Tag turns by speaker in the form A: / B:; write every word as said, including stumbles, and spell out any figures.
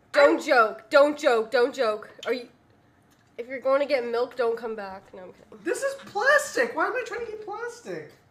A: Don't I'm... joke. Don't joke. Don't joke. Are you... If you're going to get milk, don't come back. No, I'm kidding.
B: This is plastic. Why am I trying to get plastic?